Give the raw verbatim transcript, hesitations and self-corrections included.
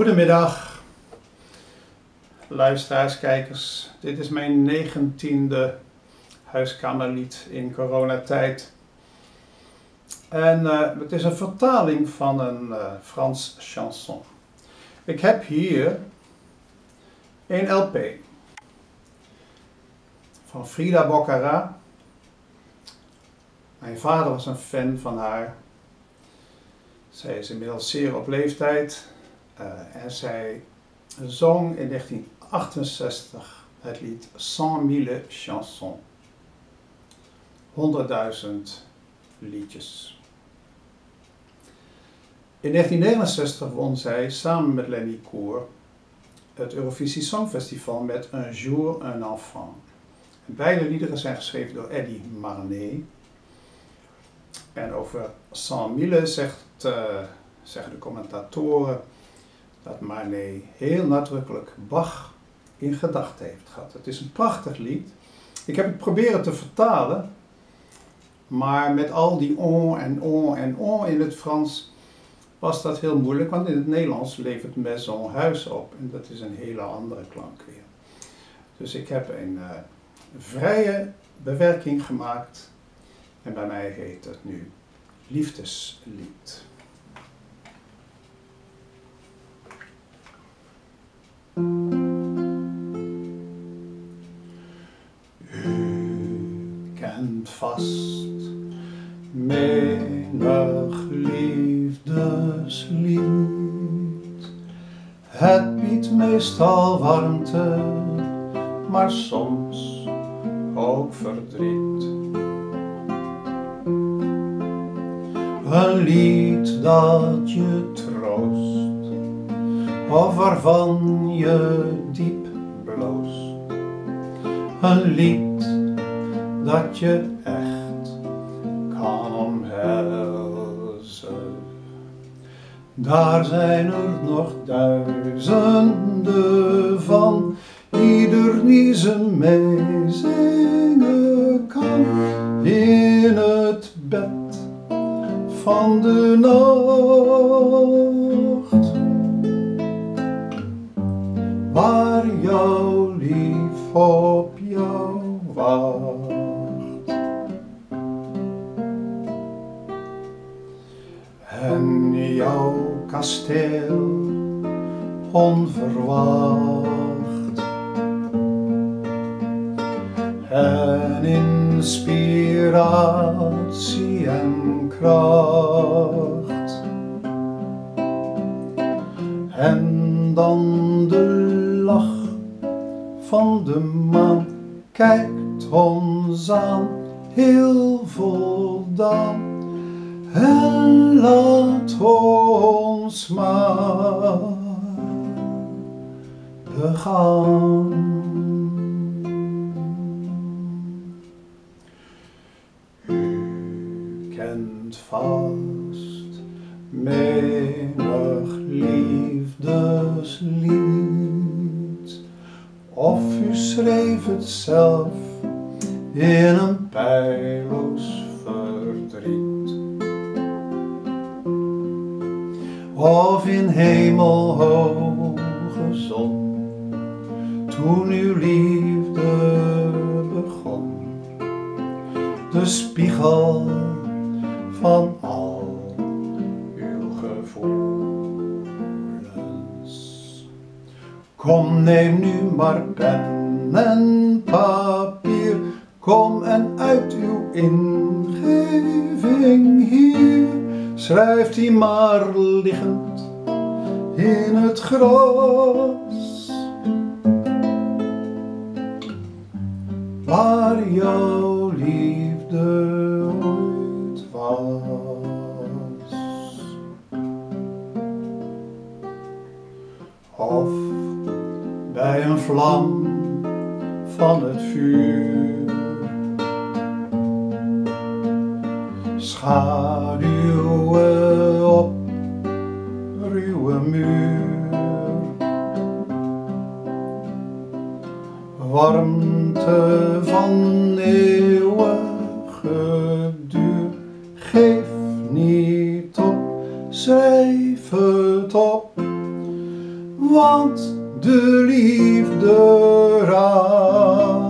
Goedemiddag, luisteraars, kijkers. Dit is mijn negentiende huiskamerlied in coronatijd. En uh, het is een vertaling van een uh, Frans chanson. Ik heb hier een L P van Frida Boccara. Mijn vader was een fan van haar. Zij is inmiddels zeer op leeftijd uh, en zij zong in negentien achtenzestig het lied Cent Mille Chansons. honderdduizend liedjes. In negentien negenenzestig won zij samen met Lenny Koer het Eurovisie Songfestival met Un jour un enfant. En beide liederen zijn geschreven door Eddy Marnay. En over Cent Mille zegt, uh, zeggen de commentatoren dat Marnay heel nadrukkelijk Bach in gedachten heeft gehad. Het is een prachtig lied. Ik heb het proberen te vertalen, maar met al die on en on en on in het Frans was dat heel moeilijk, want in het Nederlands levert maison huis op en dat is een hele andere klank weer. Dus ik heb een uh, vrije bewerking gemaakt en bij mij heet het nu Liefdeslied. U kent vast menig liefdeslied. Het biedt meestal warmte, maar soms ook verdriet. Een lied dat je troost, of waarvan je diep bloost. Een lied dat je echt kan omhelzen. Daar zijn er nog duizenden van, die er niezen mee zingen kan. In het bed van de nacht, waar jouw lief op jou wacht. En jouw kasteel onverwacht en inspiratie en kracht. En dan de lach van de maan kijkt ons aan, heel voldaan. En laat ons maar begaan. U kent vast menig liefdeslied, of u schreef het zelf in een pijloos verdriet. Of in hemelhoge zon, toen uw liefde begon. De spiegel van al uw gevoelens. Kom, neem nu maar pen en papier. Kom en uit uw ingeving hier. Schrijft die maar liggend in het gras, waar jouw liefde ooit was. Of bij een vlam van het vuur, schaduwen op ruwe muur, warmte van eeuwige duur. Geef niet op, schrijf het op, want de liefde raakt.